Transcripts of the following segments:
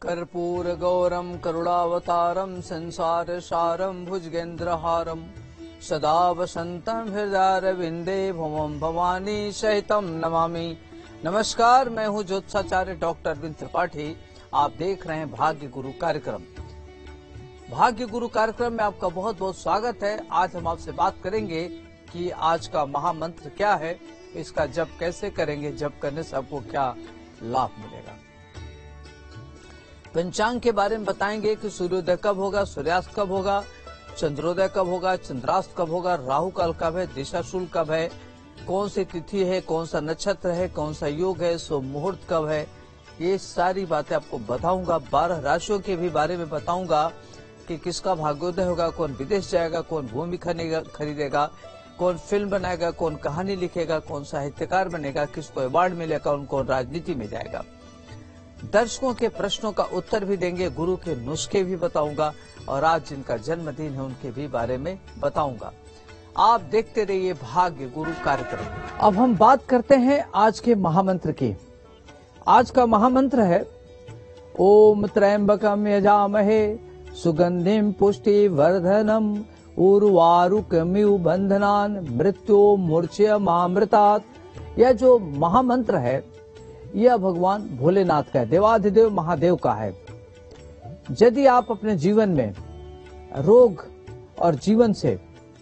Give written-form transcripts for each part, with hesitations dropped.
कर्पूरगौरं करुणावतारं संसारसारं भुजगेन्द्रहारं सदा वसन्तं हृदयारविन्दे भवं भवानी सहितं नमामि। नमस्कार, मैं हूं ज्योतिषाचार्य डॉक्टर अरविंद त्रिपाठी। आप देख रहे हैं भाग्य गुरु कार्यक्रम। भाग्य गुरु कार्यक्रम में आपका बहुत बहुत स्वागत है। आज हम आपसे बात करेंगे कि आज का महामंत्र क्या है, इसका जप कैसे करेंगे, जप करने से आपको क्या लाभ मिलेगा। पंचांग के बारे में बताएंगे कि सूर्योदय कब होगा, सूर्यास्त कब होगा, चंद्रोदय कब होगा, चंद्रास्त कब होगा, राहु काल कब है, दिशाशूल कब है, कौन सी तिथि है, कौन सा नक्षत्र है, कौन सा योग है, शुभ मुहूर्त कब है, ये सारी बातें आपको बताऊंगा। 12 राशियों के भी बारे में बताऊंगा कि किसका भाग्योदय होगा, कौन विदेश जाएगा, कौन भूमि खरीदेगा, कौन फिल्म बनाएगा, कौन कहानी लिखेगा, कौन साहित्यकार बनेगा, किसको अवार्ड मिलेगा, कौन राजनीति में जाएगा। दर्शकों के प्रश्नों का उत्तर भी देंगे, गुरु के नुस्खे भी बताऊंगा और आज जिनका जन्मदिन है उनके भी बारे में बताऊंगा। आप देखते रहिए भाग्य गुरु कार्यक्रम। अब हम बात करते हैं आज के महामंत्र की। आज का महामंत्र है ओम त्र्यंबकम यजामहे सुगंधिम पुष्टि वर्धनम उर्वारुकमिव बंधनान मृत्यु मूर्छयमामृतात्। यह जो महामंत्र है यह भगवान भोलेनाथ का है, देवाधिदेव महादेव का है। यदि आप अपने जीवन में रोग और जीवन से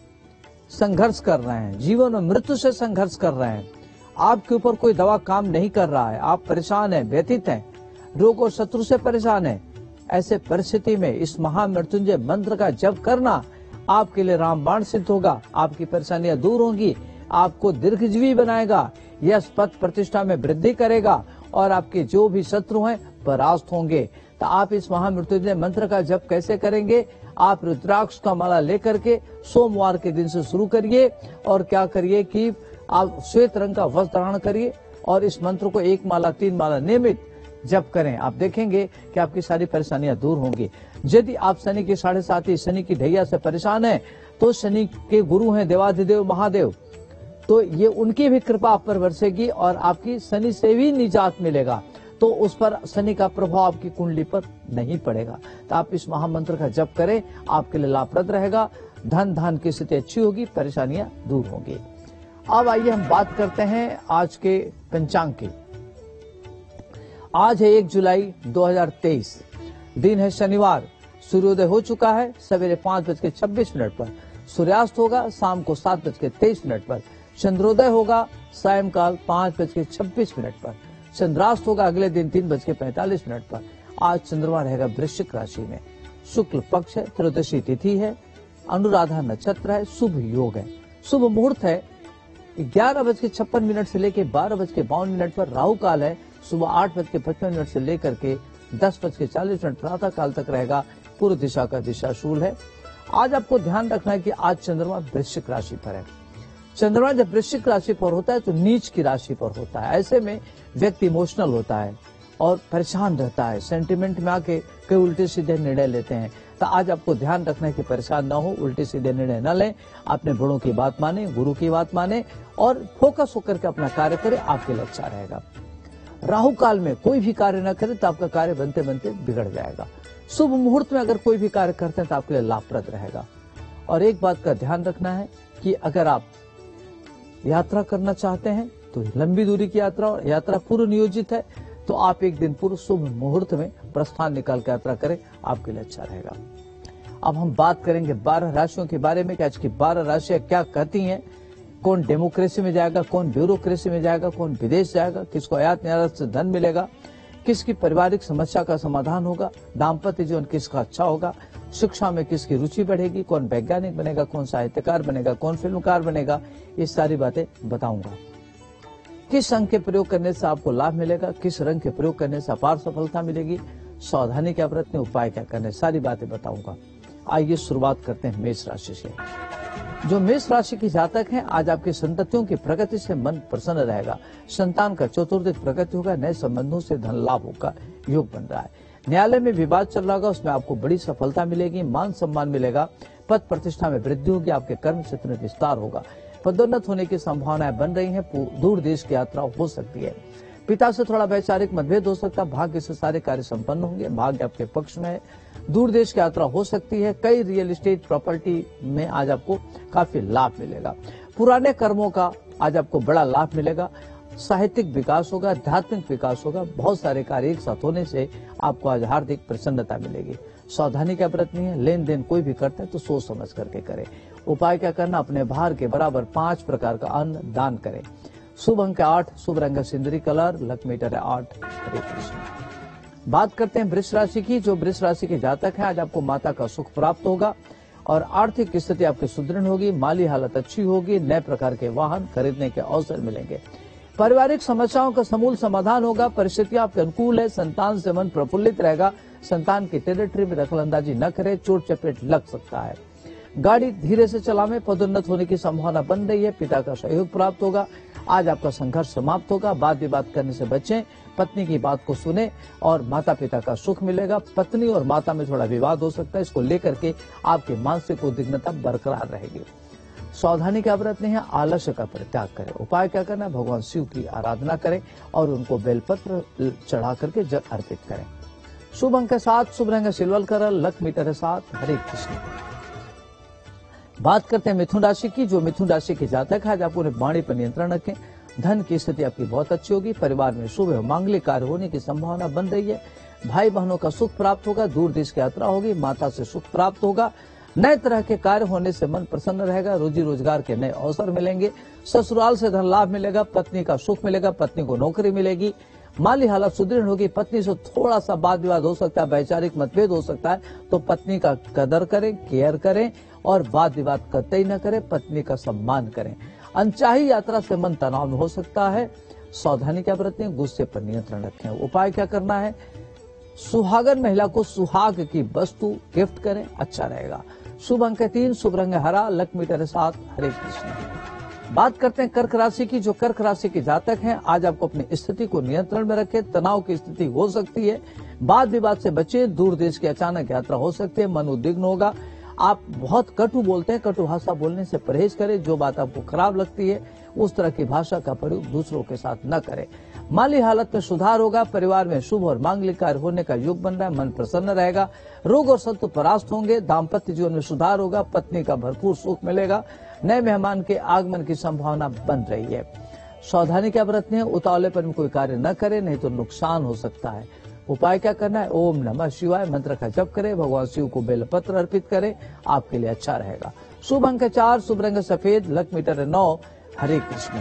संघर्ष कर रहे हैं, जीवन और मृत्यु से संघर्ष कर रहे हैं, आपके ऊपर कोई दवा काम नहीं कर रहा है, आप परेशान हैं, व्यथित हैं, रोग और शत्रु से परेशान हैं, ऐसे परिस्थिति में इस महामृत्युंजय मंत्र का जप करना आपके लिए रामबाण सिद्ध होगा। आपकी परेशानियां दूर होंगी, आपको दीर्घजीवी बनाएगा, यश पद प्रतिष्ठा में वृद्धि करेगा और आपके जो भी शत्रु हैं परास्त होंगे। तो आप इस महामृत्युंजय मंत्र का जप कैसे करेंगे? आप रुद्राक्ष का माला लेकर के सोमवार के दिन से शुरू करिए और क्या करिए कि आप श्वेत रंग का वस्त्र धारण करिए और इस मंत्र को 1 माला 3 माला नियमित जप करें। आप देखेंगे कि आपकी सारी परेशानियां दूर होंगी। यदि आप शनि के 7.5 शनि की ढैया से परेशान हैं तो शनि के गुरु हैं देवाधिदेव महादेव, तो ये उनकी भी कृपा आप पर बरसेगी और आपकी शनि से भी निजात मिलेगा, तो उस पर शनि का प्रभाव आपकी कुंडली पर नहीं पड़ेगा। तो आप इस महामंत्र का जप करें, आपके लिए लाभप्रद रहेगा। धन धान की स्थिति अच्छी होगी, परेशानियां दूर होंगी। अब आइए हम बात करते हैं आज के पंचांग की। आज है 1 जुलाई 2023, दिन है शनिवार। सूर्योदय हो चुका है सवेरे 5:26 पर, सूर्यास्त होगा शाम को 7:23 पर, चंद्रोदय होगा सायंकाल 5:26 पर, चंद्रास्त होगा अगले दिन 3:45 पर। आज चंद्रमा रहेगा वृश्चिक राशि में, शुक्ल पक्ष है, त्रयोदशी तिथि है, अनुराधा नक्षत्र है, शुभ योग है, शुभ मुहूर्त है 11:56 से लेकर 12:52 पर, राहु काल है सुबह 8:55 से लेकर के 10:40 प्रातः काल तक रहेगा, पूर्व दिशा का दिशाशूल है। आज आपको ध्यान रखना है कि आज चंद्रमा वृश्चिक राशि पर है। चंद्रमा जब वृश्चिक राशि पर होता है तो नीच की राशि पर होता है, ऐसे में व्यक्ति इमोशनल होता है और परेशान रहता है, सेंटिमेंट में आके कई उल्टे सीधे निर्णय लेते हैं। तो आज आपको ध्यान रखना है कि परेशान ना हो, उल्टे सीधे निर्णय न लें, अपने बड़ों की बात माने, गुरु की बात माने और फोकस होकर के अपना कार्य करें, आपके लिए अच्छा रहेगा। राहु काल में कोई भी कार्य न करें तो आपका कार्य बनते बनते बिगड़ जाएगा। शुभ मुहूर्त में अगर कोई भी कार्य करते हैं तो आपके लिए लाभप्रद रहेगा। और एक बात का ध्यान रखना है कि अगर आप यात्रा करना चाहते हैं तो लंबी दूरी की यात्रा पूर्व नियोजित है, तो आप एक दिन पूर्व शुभ मुहूर्त में प्रस्थान निकाल कर यात्रा करें, आपके लिए अच्छा रहेगा। अब हम बात करेंगे 12 राशियों के बारे में कि आज की 12 राशियां क्या कहती हैं। कौन डेमोक्रेसी में जाएगा, कौन ब्यूरोक्रेसी में जाएगा, कौन विदेश जाएगा, किसको आयात निर्यात से धन मिलेगा, किसकी पारिवारिक समस्या का समाधान होगा, दाम्पत्य जीवन किसका अच्छा होगा, शिक्षा में किसकी रुचि बढ़ेगी, कौन वैज्ञानिक बनेगा, कौन साहित्यकार बनेगा, कौन फिल्मकार बनेगा, ये सारी बातें बताऊंगा। किस अंक के प्रयोग करने से आपको लाभ मिलेगा, किस रंग के प्रयोग करने से अपार सफलता मिलेगी, सावधानी क्या बरतने, उपाय क्या करने, सारी बातें बताऊंगा। आइए शुरुआत करते हैं मेष राशि से। जो मेष राशि की जातक हैं, आज आपकी संततियों की प्रगति से मन प्रसन्न रहेगा, संतान का चतुर्दिक प्रगति होगा, नए संबंधों से धन लाभ होगा, योग बन रहा है। न्यायालय में विवाद चल रहा होगा, उसमें आपको बड़ी सफलता मिलेगी, मान सम्मान मिलेगा, पद प्रतिष्ठा में वृद्धि होगी, आपके कर्म क्षेत्र में विस्तार होगा, पदोन्नत होने की संभावनाएं बन रही हैं, दूर देश की यात्रा हो सकती है। पिता से थोड़ा वैचारिक मतभेद हो सकता है। भाग्य से सारे कार्य संपन्न होंगे, भाग्य आपके पक्ष में है। दूर देश की यात्रा हो सकती है। कई रियल एस्टेट प्रॉपर्टी में आज आपको काफी लाभ मिलेगा। पुराने कर्मों का आज आपको बड़ा लाभ मिलेगा। साहित्यिक विकास होगा, आध्यात्मिक विकास होगा। बहुत सारे कार्य एक साथ होने से आपको आज हार्दिक प्रसन्नता मिलेगी। सावधानी का बरतनी है। लेन देन कोई भी करता है तो सोच समझ करके करे। उपाय क्या करना, अपने भार के बराबर 5 प्रकार का अन्न दान करें। शुभ अंक 8, शुभ रंग सिंदूरी कलर, लक मीटर है 8। हरे कृष्ण। बात करते हैं वृष राशि की। जो वृष राशि के जातक हैं, आज आपको माता का सुख प्राप्त होगा और आर्थिक स्थिति आपकी सुदृढ़ होगी। माली हालत अच्छी होगी। नए प्रकार के वाहन खरीदने के अवसर मिलेंगे। पारिवारिक समस्याओं का समूल समाधान होगा। परिस्थितियां आपके अनुकूल है। संतान से मन प्रफुल्लित रहेगा। संतान की टेरिटरी में दखलंदाजी न करे, चोट चपेट लग सकता है। गाड़ी धीरे से चलावे, पदोन्नत होने की संभावना बन रही है। पिता का सहयोग प्राप्त होगा। आज आपका संघर्ष समाप्त होगा। वाद विवाद करने से बचें। पत्नी की बात को सुने और माता पिता का सुख मिलेगा। पत्नी और माता में थोड़ा विवाद हो सकता है, इसको लेकर के आपकी मानसिक उद्विग्नता बरकरार रहेगी। सावधानी क्या बरतनी है, आलस्य का परित्याग करें। उपाय क्या करना है, भगवान शिव की आराधना करें और उनको बेलपत्र चढ़ा करके जल अर्पित करें। शुभ अंक 7, शुभ रंग सिल्वर कलर, लक मीटर है 7। हरे कृष्ण। बात करते हैं मिथुन राशि की। जो मिथुन राशि के जातक है, आज आप अपने वाणी पर नियंत्रण रखें। धन की स्थिति आपकी बहुत अच्छी होगी। परिवार में शुभ और मांगलिक कार्य होने की संभावना बन रही है। भाई बहनों का सुख प्राप्त होगा। दूर देश की यात्रा होगी। माता से सुख प्राप्त होगा। नए तरह के कार्य होने से मन प्रसन्न रहेगा। रोजी रोजगार के नए अवसर मिलेंगे। ससुराल से धन लाभ मिलेगा। पत्नी का सुख मिलेगा। पत्नी को नौकरी मिलेगी। माली हालत सुदृढ़ होगी। पत्नी से थोड़ा सा वाद विवाद हो सकता है, वैचारिक मतभेद हो सकता है, तो पत्नी का कदर करें, केयर करें और वाद विवाद करते ही न करें। पत्नी का सम्मान करें। अनचाही यात्रा से मन तनाव में हो सकता है। सावधानी क्या बरतें, गुस्से पर नियंत्रण रखें। उपाय क्या करना है, सुहागन महिला को सुहाग की वस्तु गिफ्ट करें, अच्छा रहेगा। शुभ अंक 3, शुभ रंग हरा, लक मीटर 7। हरे कृष्ण। बात करते हैं कर्क राशि की। जो कर्क राशि के जातक हैं, आज आपको अपनी स्थिति को नियंत्रण में रखें। तनाव की स्थिति हो सकती है। वाद विवाद से बचे। दूर देश की अचानक यात्रा हो सकती है। मन उद्विग्न होगा। आप बहुत कटु बोलते हैं, कटु भाषा बोलने से परहेज करें। जो बात आपको खराब लगती है उस तरह की भाषा का प्रयोग दूसरों के साथ न करें। माली हालत में सुधार होगा। परिवार में शुभ और मांगलिक कार्य होने का योग बन रहा है। मन प्रसन्न रहेगा। रोग और शत्रु परास्त होंगे। दाम्पत्य जीवन में सुधार होगा। पत्नी का भरपूर सुख मिलेगा। नए मेहमान के आगमन की संभावना बन रही है। सावधानी क्या बरतनी है, उतावलेपन में कोई कार्य न करें, नहीं तो नुकसान हो सकता है। उपाय क्या करना है, ओम नमः शिवाय मंत्र का जप करें। भगवान शिव को बेलपत्र अर्पित करें, आपके लिए अच्छा रहेगा। शुभ अंक 4, शुभ रंग सफेद, लक मीटर 9। हरे कृष्ण।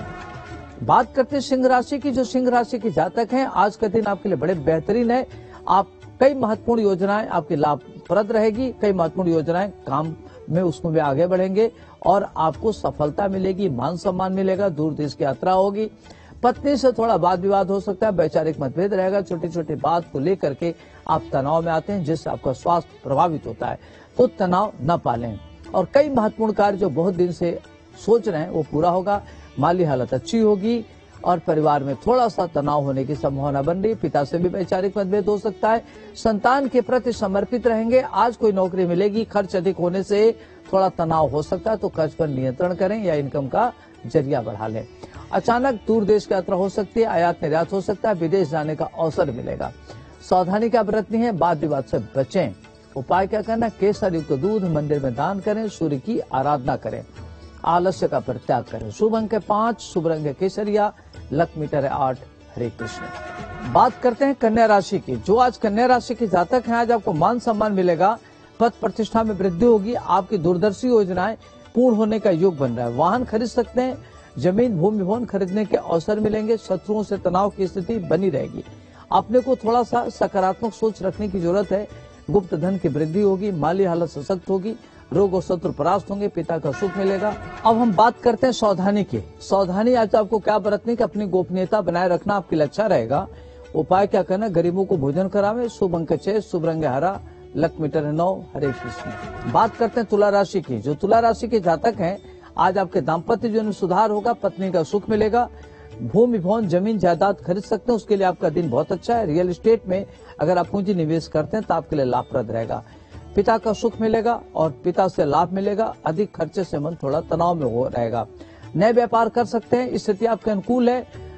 बात करते हैं सिंह राशि की। जो सिंह राशि के जातक हैं, आज का दिन आपके लिए बड़े बेहतरीन है। आप कई महत्वपूर्ण योजनाएं आपकी लाभप्रद रहेगी। कई महत्वपूर्ण योजनाएं काम में उसमें भी आगे बढ़ेंगे और आपको सफलता मिलेगी। मान सम्मान मिलेगा। दूर देश की यात्रा होगी। पत्नी से थोड़ा वाद विवाद हो सकता है। वैचारिक मतभेद रहेगा। छोटी छोटी बात को लेकर के आप तनाव में आते हैं, जिससे आपका स्वास्थ्य प्रभावित होता है, तो तनाव न पालें। और कई महत्वपूर्ण कार्य जो बहुत दिन से सोच रहे हैं वो पूरा होगा। माली हालत अच्छी होगी और परिवार में थोड़ा सा तनाव होने की संभावना बन रही है। पिता से भी वैचारिक मतभेद हो सकता है। संतान के प्रति समर्पित रहेंगे। आज कोई नौकरी मिलेगी। खर्च अधिक होने से थोड़ा तनाव हो सकता है, तो खर्च पर नियंत्रण करें या इनकम का जरिया बढ़ा लें। अचानक दूर देश की यात्रा हो सकती है। आयात निर्यात हो सकता है। विदेश जाने का अवसर मिलेगा। सावधानी क्या बरतनी है, वाद विवाद से बचें। उपाय क्या करना, केसर युक्त दूध मंदिर में दान करें। सूर्य की आराधना करें। आलस्य का परित्याग करें। शुभ अंक 5, शुभ रंग केसरिया, लक मीटर 8। हरे कृष्ण। बात करते हैं कन्या राशि की। जो आज कन्या राशि के जातक हैं, आज आपको मान सम्मान मिलेगा। पद प्रतिष्ठा में वृद्धि होगी। आपकी दूरदर्शी योजनाएं पूर्ण होने का योग बन रहा है। वाहन खरीद सकते हैं। जमीन भूमि भवन खरीदने के अवसर मिलेंगे। शत्रुओं से तनाव की स्थिति बनी रहेगी। अपने को थोड़ा सा सकारात्मक सोच रखने की जरूरत है। गुप्त धन की वृद्धि होगी। माली हालत सशक्त होगी। रोग और शत्रु परास्त होंगे। पिता का सुख मिलेगा। अब हम बात करते हैं सावधानी की। सावधानी आज आपको क्या बरतनी, कि अपनी गोपनीयता बनाए रखना आपके लिए अच्छा रहेगा। उपाय क्या करना, गरीबों को भोजन करावे। शुभ अंक 6, शुभ रंग हरा, लक मीटर 9। हरे कृष्ण। बात करते हैं तुला राशि की। जो तुला राशि के जातक हैं, आज आपके दाम्पत्य जीवन में सुधार होगा। पत्नी का सुख मिलेगा। भूमि भवन जमीन जायदाद खरीद सकते हैं। उसके लिए आपका दिन बहुत अच्छा है। रियल एस्टेट में अगर आप पूंजी निवेश करते हैं तो आपके लिए लाभप्रद रहेगा। पिता का सुख मिलेगा और पिता से लाभ मिलेगा। अधिक खर्चे से मन थोड़ा तनाव में हो रहेगा। नए व्यापार कर सकते हैं। स्थिति आपके अनुकूल है।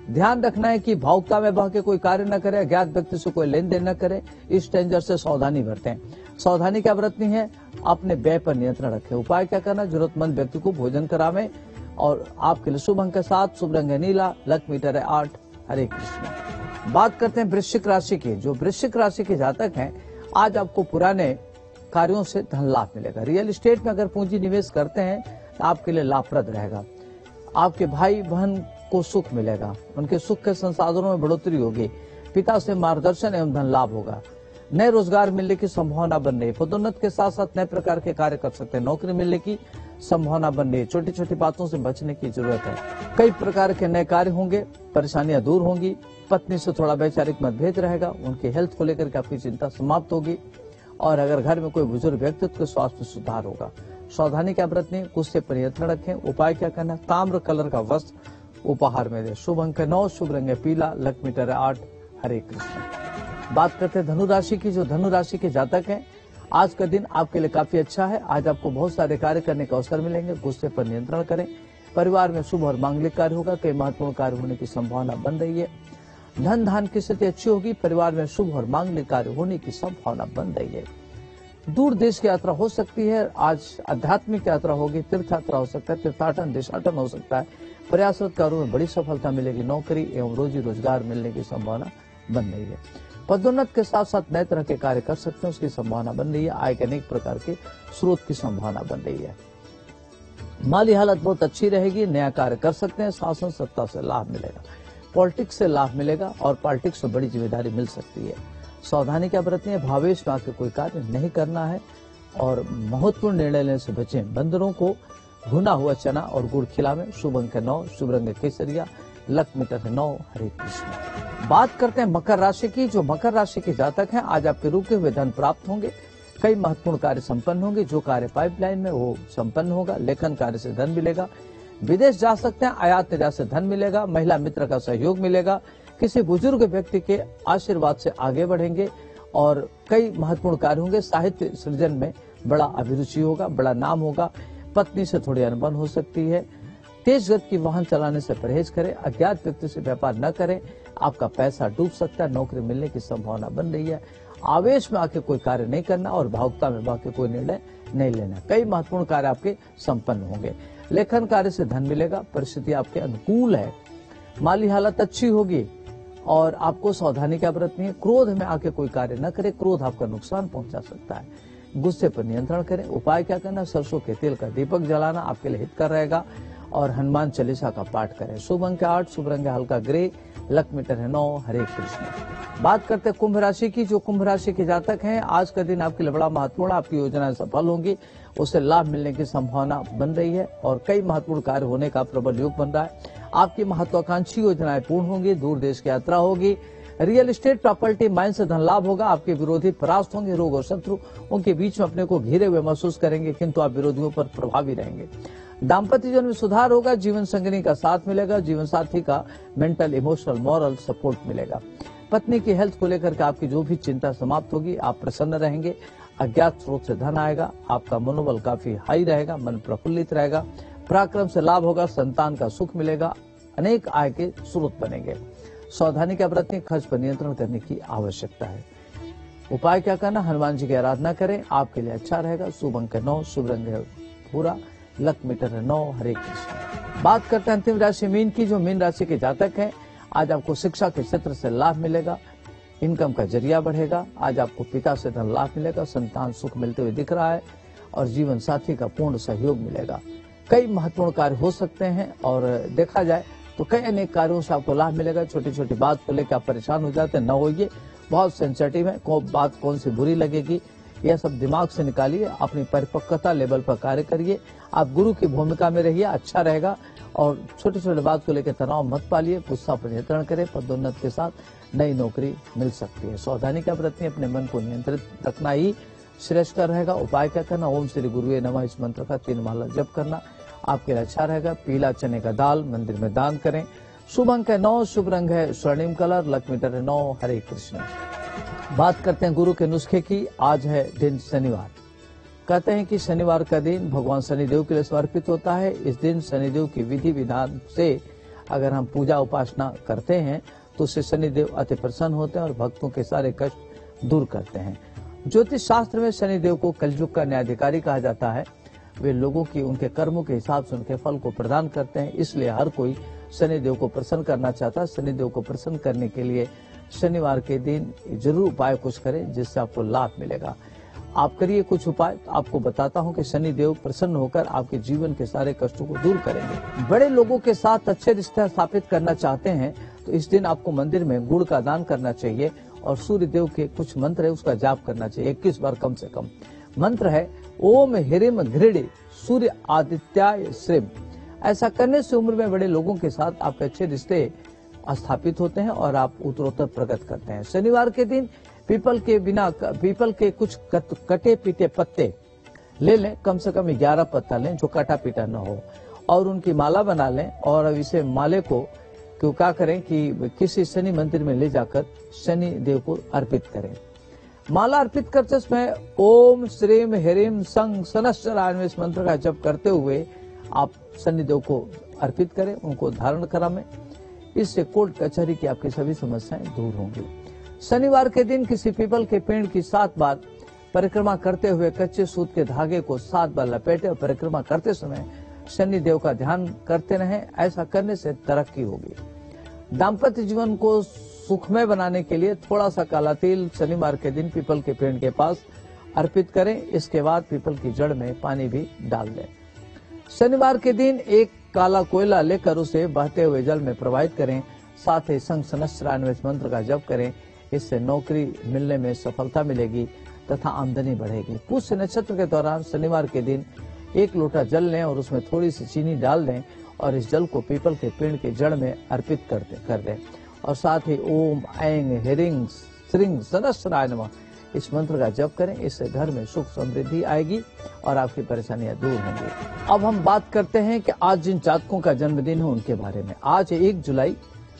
ध्यान रखना है कि भावुकता में बह के कोई कार्य न करे, अज्ञात व्यक्ति से कोई लेन देन न करे, इस डेंजर से सावधानी बरतें। सावधानी क्या बरतनी है? अपने व्यय पर नियंत्रण रखें। उपाय क्या करना? जरूरतमंद व्यक्ति को भोजन करावें। और आपके लिए शुभ अंक के साथ शुभ रंग है नीला, लक मीटर है 8। हरे कृष्ण। बात करते हैं वृश्चिक राशि की। जो वृश्चिक राशि के जातक हैं, आज आपको पुराने कार्यों से धन लाभ मिलेगा। रियल एस्टेट में अगर पूंजी निवेश करते हैं तो आपके लिए लाभप्रद रहेगा। आपके भाई बहन को सुख मिलेगा, उनके सुख के संसाधनों में बढ़ोतरी होगी। पिता से मार्गदर्शन एवं धन लाभ होगा। नए रोजगार मिलने की संभावना बन रही है। पदोन्नति के साथ साथ नए प्रकार के कार्य कर सकते हैं। नौकरी मिलने की संभावना बन रही है। छोटी छोटी बातों से बचने की जरूरत है। कई प्रकार के नए कार्य होंगे, परेशानियां दूर होंगी। पत्नी से थोड़ा वैचारिक मतभेद रहेगा। उनकी हेल्थ को लेकर के आपकी चिंता समाप्त होगी। और अगर घर में कोई बुजुर्ग व्यक्ति तो स्वास्थ्य में सुधार होगा। सावधानी क्या बरतनी? गुस्से पर नियंत्रण रखें। उपाय क्या करना? ताम्र कलर का वस्त्र उपहार में दे। शुभ अंक 9, शुभ रंग है पीला, लक मीटर है 8। हरे कृष्ण। बात करते हैं धनु राशि की। जो धनु राशि के जातक हैं, आज का दिन आपके लिए काफी अच्छा है। आज आपको बहुत सारे कार्य करने का अवसर मिलेंगे। गुस्से पर नियंत्रण करें। परिवार में शुभ और मांगलिक कार्य होगा। कई महत्वपूर्ण कार्य होने की संभावना बन रही है। धन धान की स्थिति अच्छी होगी। परिवार में शुभ और मांगलिक कार्य होने की संभावना बन रही है। दूर देश की यात्रा हो सकती है। आज आध्यात्मिक यात्रा होगी। तीर्थ यात्रा हो सकता है। तीर्थाटन देशाटन हो सकता है। प्रयासरत कार्यों में बड़ी सफलता मिलेगी। नौकरी एवं रोजी रोजगार मिलने की संभावना बन रही है। पदोन्नति के साथ साथ नए तरह के कार्य कर सकते हैं, उसकी संभावना बन रही है। आय के अनेक प्रकार के स्रोत की संभावना बन रही है। माली हालत बहुत अच्छी रहेगी। नया कार्य कर सकते हैं। शासन सत्ता से लाभ मिलेगा। पॉलिटिक्स से लाभ मिलेगा और पॉलिटिक्स से बड़ी जिम्मेदारी मिल सकती है। सावधानी क्या बरतनी है? भावेश में आकर कोई कार्य नहीं करना है और महत्वपूर्ण निर्णय लेने से बचें। बंदरों को भुना हुआ चना और गुड़ खिलावें। शुभ अंक 9, शुभ रंग केसरिया, लक मीटर है 9। हरे कृष्ण। बात करते हैं मकर राशि की। जो मकर राशि के जातक हैं, आज आपके रुके हुए धन प्राप्त होंगे। कई महत्वपूर्ण कार्य संपन्न होंगे। जो कार्य पाइपलाइन में वो संपन्न होगा। लेखन कार्य से धन मिलेगा। विदेश जा सकते हैं। आयात निर्यात से धन मिलेगा। महिला मित्र का सहयोग मिलेगा। किसी बुजुर्ग व्यक्ति के आशीर्वाद से आगे बढ़ेंगे और कई महत्वपूर्ण कार्य होंगे। साहित्य सृजन में बड़ा अभिरुचि होगा, बड़ा नाम होगा। पत्नी से थोड़ी अनबन हो सकती है। तेज गति की वाहन चलाने से परहेज करें। अज्ञात व्यक्ति से व्यापार न करें। आपका पैसा डूब सकता है। नौकरी मिलने की संभावना बन रही है। आवेश में आके कोई कार्य नहीं करना और भावुकता में बह के कोई निर्णय नहीं लेना। कई महत्वपूर्ण कार्य आपके संपन्न होंगे। लेखन कार्य से धन मिलेगा। परिस्थिति आपके अनुकूल है। माली हालत अच्छी होगी और आपको सावधानी क्या बरतनी है? क्रोध में आके कोई कार्य न करे। क्रोध आपका नुकसान पहुंचा सकता है। गुस्से पर नियंत्रण करें। उपाय क्या करना? सरसों के तेल का दीपक जलाना आपके लिए हितकर रहेगा और हनुमान चालीसा का पाठ करें। शुभ अंक 8, शुभ रंग हल्का ग्रे, लक मीटर है 9। हरे कृष्ण। बात करते हैं कुंभ राशि की। जो कुंभ राशि के जातक हैं, आज का दिन आपके लिए बड़ा महत्वपूर्ण। आपकी योजनाएं सफल होंगी। उससे लाभ मिलने की संभावना बन रही है और कई महत्वपूर्ण कार्य होने का प्रबल योग बन रहा है। आपकी महत्वाकांक्षी योजनाएं पूर्ण होंगी। दूर देश की यात्रा होगी। रियल एस्टेट, प्रॉपर्टी, माइन से धन लाभ होगा। आपके विरोधी परास्त होंगे। रोग और शत्रु उनके बीच में अपने को घिरे हुए महसूस करेंगे, किंतु आप विरोधियों पर प्रभावी रहेंगे। दाम्पत्य जीवन में सुधार होगा। जीवन संगिनी का साथ मिलेगा। जीवन साथी का मेंटल, इमोशनल, मॉरल सपोर्ट मिलेगा। पत्नी की हेल्थ को लेकर के आपकी जो भी चिंता समाप्त होगी। आप प्रसन्न रहेंगे। अज्ञात स्रोत से धन आएगा। आपका मनोबल काफी हाई रहेगा। मन प्रफुल्लित रहेगा। पराक्रम से लाभ होगा। संतान का सुख मिलेगा। अनेक आय के स्रोत बनेंगे। सावधानी क्या बरतनी? खर्च पर नियंत्रण करने की आवश्यकता है। उपाय क्या करना? हनुमान जी की आराधना करें। आपके लिए अच्छा रहेगा। शुभ अंक 9, शुभ रंग है भूरा, लक मीटर है 9। हरे कृष्ण। बात करते हैं अंतिम राशि मीन की। जो मीन राशि के जातक हैं, आज आपको शिक्षा के क्षेत्र से लाभ मिलेगा। इनकम का जरिया बढ़ेगा। आज आपको पिता से धन लाभ मिलेगा। संतान सुख मिलते हुए दिख रहा है और जीवन साथी का पूर्ण सहयोग मिलेगा। कई महत्वपूर्ण कार्य हो सकते हैं और देखा जाए तो कई अनेक कार्यों से आपको लाभ मिलेगा। छोटी छोटी बात को लेकर आप परेशान हो जाते हैं, न होइए। बहुत सेंसिटिव है। बात कौन सी बुरी लगेगी, यह सब दिमाग से निकालिए। अपनी परिपक्वता लेवल पर कार्य करिए। आप गुरु की भूमिका में रहिए, अच्छा रहेगा। और छोटे छोटे बात को लेकर तनाव मत पालिए। गुस्सा पर नियंत्रण करें। पदोन्नति के साथ नई नौकरी मिल सकती है। सावधानी क्या बरतनी? अपने मन को नियंत्रित रखना ही श्रेष्ठ रहेगा। उपाय क्या करना? ओम श्री गुरुवे नमः इस मंत्र का 3 माला जप करना आपके लिए अच्छा रहेगा। पीला चने का दाल मंदिर में दान करें। शुभ अंक है 9, शुभ रंग है स्वर्णिम कलर, लक मीटर है 9। हरे कृष्ण। बात करते हैं गुरु के नुस्खे की। आज है दिन शनिवार। कहते हैं कि शनिवार का दिन भगवान शनिदेव के लिए समर्पित होता है। इस दिन शनिदेव की विधि विधान से अगर हम पूजा उपासना करते हैं तो उससे शनिदेव अति प्रसन्न होते हैं और भक्तों के सारे कष्ट दूर करते हैं। ज्योतिष शास्त्र में शनिदेव को कलयुग का न्यायाधिकारी कहा जाता है। वे लोगों की उनके कर्मों के हिसाब से उनके फल को प्रदान करते हैं, इसलिए हर कोई शनिदेव को प्रसन्न करना चाहता है। शनिदेव को प्रसन्न करने के लिए शनिवार के दिन जरूर उपाय कुछ करें जिससे आपको लाभ मिलेगा। आप करिए कुछ उपाय, आपको बताता हूं कि शनिदेव प्रसन्न होकर आपके जीवन के सारे कष्टों को दूर करेंगे। बड़े लोगों के साथ अच्छे रिश्ते स्थापित करना चाहते हैं तो इस दिन आपको मंदिर में गुड़ का दान करना चाहिए और सूर्य देव के कुछ मंत्र है उसका जाप करना चाहिए 21 बार कम से कम। मंत्र है ओम ह्रीम घृणि सूर्य आदित्याय श्रीम। ऐसा करने से उम्र में बड़े लोगों के साथ आपके अच्छे रिश्ते स्थापित होते हैं और आप उत्तरोत्तर प्रगति करते हैं। शनिवार के दिन पीपल के कुछ कटे पीटे पत्ते ले लें, कम से कम 11 पत्ता लें जो कटा पीटा न हो और उनकी माला बना लें और अब इसे माले को क्या करें कि किसी शनि मंदिर में ले जाकर शनि देव को अर्पित करें। माला अर्पित करते समय ओम श्रीम ह्रीम संग सनश्चराय इस मंत्र का जप करते हुए आप शनिदेव को अर्पित करें, उनको धारण कराएं। इससे कोर्ट कचहरी की आपकी सभी समस्याएं दूर होंगी। शनिवार के दिन किसी पीपल के पेड़ की 7 बार परिक्रमा करते हुए कच्चे सूत के धागे को 7 बार लपेटे और परिक्रमा करते समय शनि देव का ध्यान करते रहें। ऐसा करने से तरक्की होगी। दाम्पत्य जीवन को सुखमय बनाने के लिए थोड़ा सा काला तिल शनिवार के दिन पीपल के पेड़ के पास अर्पित करें। इसके बाद पीपल की जड़ में पानी भी डाल दें। शनिवार के दिन एक काला कोयला लेकर उसे बहते हुए जल में प्रवाहित करें। साथ ही संग सहस्त्रान्वय मंत्र का जप करें। इससे नौकरी मिलने में सफलता मिलेगी तथा आमदनी बढ़ेगी। पुष्य नक्षत्र के दौरान शनिवार के दिन 1 लोटा जल लें और उसमें थोड़ी सी चीनी डाल दें और इस जल को पीपल के पेड़ के जड़ में अर्पित कर दें और साथ ही ओम ऐंग ह्रीं श्रीं सहस्राय नमः इस मंत्र का जप करें। इससे घर में सुख समृद्धि आएगी और आपकी परेशानियां दूर होंगी। अब हम बात करते हैं कि आज जिन जातकों का जन्मदिन है उनके बारे में। आज 1 जुलाई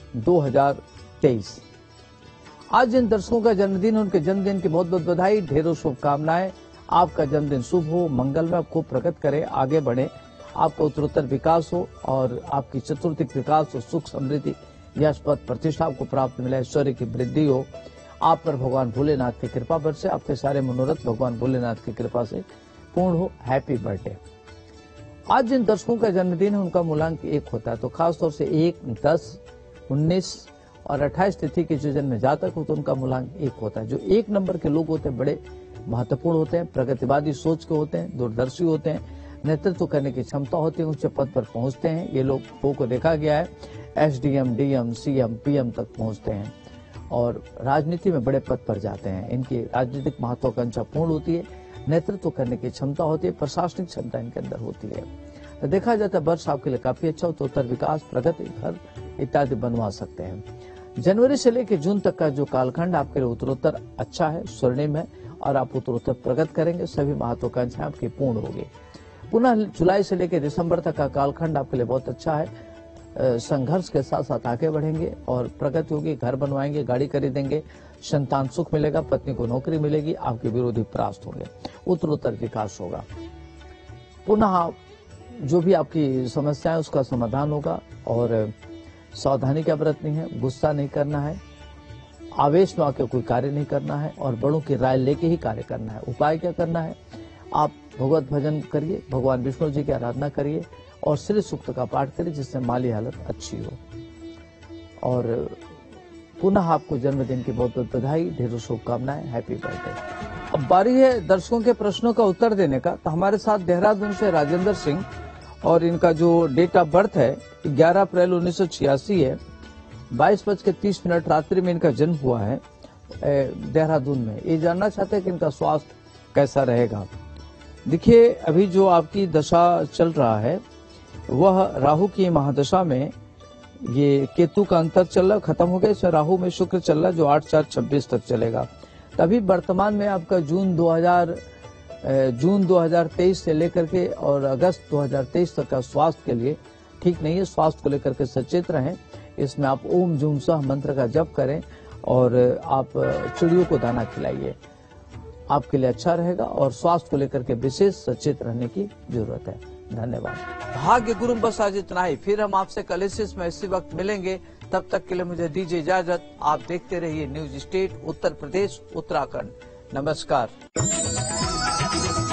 2023। आज जिन दर्शकों का जन्मदिन है उनके जन्मदिन की बहुत बहुत बधाई, ढेरों शुभकामनाएं। आपका जन्मदिन शुभ हो, मंगलमय, खूब प्रगति करे, आगे बढ़े, आपका उत्तरोत्तर विकास हो और आपकी चतुर्थिक विकास हो, सुख समृद्धि यश पद प्रतिष्ठा आपको प्राप्त मिले, ऐश्वर्य की वृद्धि हो, आप पर भगवान भोलेनाथ की कृपा बरसे, आपके सारे मनोरथ भगवान भोलेनाथ की कृपा से पूर्ण हो। Happy birthday. आज जिन दर्शकों का जन्मदिन है उनका मूलांक 1 होता है, तो खासतौर से 1, 10, 19 और 28 तिथि के जो जन्म जातक हो तो उनका मूलांक 1 होता है। जो 1 नंबर के लोग होते हैं बड़े महत्वपूर्ण होते हैं, प्रगतिवादी सोच के होते हैं, दूरदर्शी होते हैं, नेतृत्व करने की क्षमता होती है, उच्च पद पर पहुंचते हैं। ये लोगों को देखा गया है एसडीएम, डीएम, सीएम, पीएम तक पहुंचते हैं और राजनीति में बड़े पद पर जाते हैं। इनकी राजनीतिक महत्वाकांक्षा पूर्ण होती है, नेतृत्व करने की क्षमता होती है, प्रशासनिक क्षमता इनके अंदर होती है। तो देखा जाता है वर्ष आपके लिए काफी अच्छा हो तो उत्तर विकास, प्रगति, घर इत्यादि बनवा सकते हैं। जनवरी से लेकर जून तक का जो कालखंड आपके लिए उत्तरोत्तर अच्छा है, स्वर्णिम है और आप उत्तरोत्तर प्रगति करेंगे, सभी महत्वाकांक्षाएं आपकी पूर्ण होगी। पुनः जुलाई से लेकर दिसंबर तक का कालखंड आपके लिए बहुत अच्छा है। संघर्ष के साथ साथ आगे बढ़ेंगे और प्रगति होगी, घर बनवाएंगे, गाड़ी खरीदेंगे, संतान सुख मिलेगा, पत्नी को नौकरी मिलेगी, आपके विरोधी परास्त होंगे, उत्तरोत्तर विकास होगा। पुनः जो भी आपकी समस्या है उसका समाधान होगा और सावधानी क्या बरतनी है, गुस्सा नहीं करना है, आवेश में आकर कोई कार्य नहीं करना है और बड़ों की राय लेके ही कार्य करना है। उपाय क्या करना है, आप भगवत भजन करिए, भगवान विष्णु जी की आराधना करिए और श्री सूक्त का पाठ करिए जिससे माली हालत अच्छी हो। और पुनः आपको जन्मदिन की बहुत बहुत बधाई, ढेरों शुभकामनाएं, हैप्पी बर्थडे। अब बारी है दर्शकों के प्रश्नों का उत्तर देने का। तो हमारे साथ देहरादून से राजेंद्र सिंह और इनका जो डेट ऑफ बर्थ है 11 अप्रैल 1986 है, 22:30 रात्रि में इनका जन्म हुआ है देहरादून में। ये जानना चाहते हैं कि इनका स्वास्थ्य कैसा रहेगा। देखिए अभी जो आपकी दशा चल रहा है वह राहु की महादशा में, ये केतु का अंतर चल रहा, खत्म हो गया, इसमें राहु में शुक्र चल रहा जो 8/4/26 तक चलेगा। तभी वर्तमान में आपका जून 2023 से लेकर के और अगस्त 2023 तक का स्वास्थ्य के लिए ठीक नहीं है। स्वास्थ्य को लेकर के सचेत रहें। इसमें आप ओम जूम सह मंत्र का जप करें और आप चिड़ियों को दाना खिलाइए, आपके लिए अच्छा रहेगा और स्वास्थ्य को लेकर के विशेष सचेत रहने की जरूरत है। धन्यवाद। भाग्य गुरु बस आज इतना ही। फिर हम आपसे कल इसी वक्त मिलेंगे। तब तक के लिए मुझे दीजिए इजाजत। आप देखते रहिए न्यूज स्टेट उत्तर प्रदेश उत्तराखंड। नमस्कार।